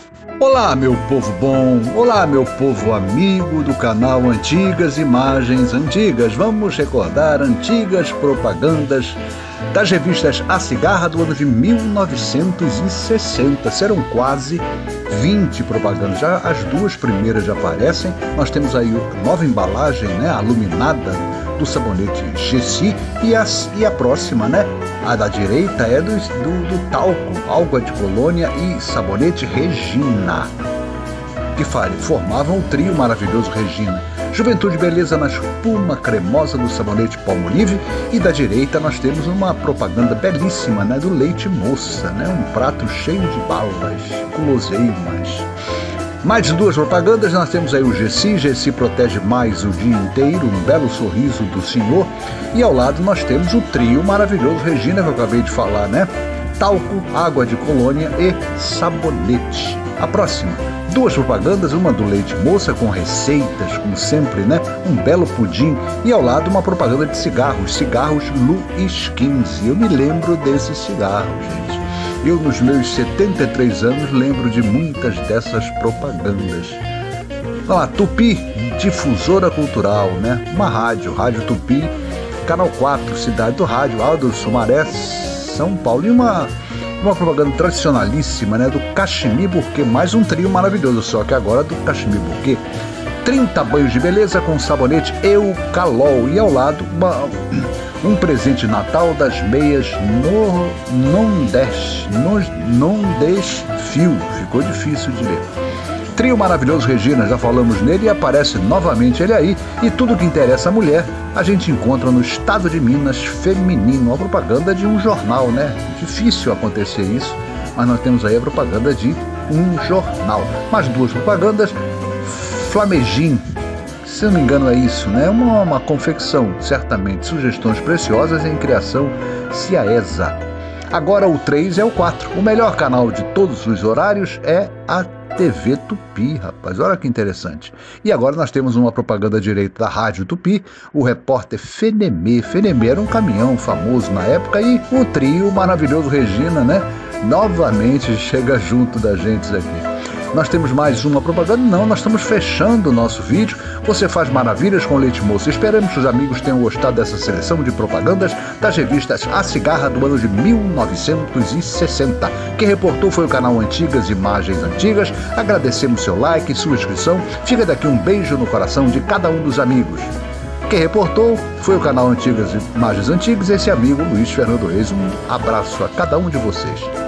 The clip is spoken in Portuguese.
Olá, meu povo bom, olá, meu povo amigo do canal Antigas Imagens Antigas. Vamos recordar antigas propagandas das revistas A Cigarra do ano de 1960. Serão quase 20 propagandas. Já as duas primeiras já aparecem. Nós temos aí a nova embalagem, né, aluminada do sabonete Gessi e a próxima, né? A da direita é do talco, água de colônia e sabonete Regina, que formavam o trio maravilhoso Regina. Juventude e beleza na espuma cremosa do sabonete Palmolive. E da direita nós temos uma propaganda belíssima, né, do leite moça, né, um prato cheio de balas, guloseimas. Mais de duas propagandas, nós temos aí o Gessi protege mais o dia inteiro, um belo sorriso do senhor. E ao lado nós temos o trio maravilhoso Regina, que eu acabei de falar, né? Talco, água de colônia e sabonete. A próxima, duas propagandas, uma do leite moça com receitas, como sempre, né? Um belo pudim. E ao lado uma propaganda de cigarros Luiz XV. Eu me lembro desses cigarros, gente. Eu, nos meus 73 anos, lembro de muitas dessas propagandas. Olha lá, Tupi, difusora cultural, né? Uma rádio Tupi, Canal 4, Cidade do Rádio, Aldo Sumaré, São Paulo. E uma propaganda tradicionalíssima, né? Do Cachemir Bouquet, mais um trio maravilhoso, só que agora do Cachemir Bouquet. 30 banhos de beleza com sabonete Eucalol. E ao lado, um presente de Natal das meias não desfio. Ficou difícil de ler. Trio maravilhoso Regina, já falamos nele e aparece novamente ele aí. E tudo que interessa a mulher a gente encontra no Estado de Minas Feminino. Uma propaganda de um jornal, né? Difícil acontecer isso, mas nós temos aí a propaganda de um jornal. Mais duas propagandas. Flamejim, se não me engano é isso, né? Uma confecção, certamente. Sugestões preciosas em criação Ciaesa. Agora o 3 é o 4. O melhor canal de todos os horários é a TV Tupi, rapaz. Olha que interessante. E agora nós temos uma propaganda direita da Rádio Tupi, o repórter Fenemê. Fenemê era um caminhão famoso na época e o trio maravilhoso Regina, né? Novamente chega junto da gente aqui. Nós temos mais uma propaganda? Não, nós estamos fechando o nosso vídeo. Você faz maravilhas com leite moça. Esperamos que os amigos tenham gostado dessa seleção de propagandas das revistas A Cigarra do ano de 1960. Quem reportou foi o canal Antigas Imagens Antigas. Agradecemos seu like e sua inscrição. Fica daqui um beijo no coração de cada um dos amigos. Quem reportou foi o canal Antigas Imagens Antigas. Esse amigo Luiz Fernando Reis. Um abraço a cada um de vocês.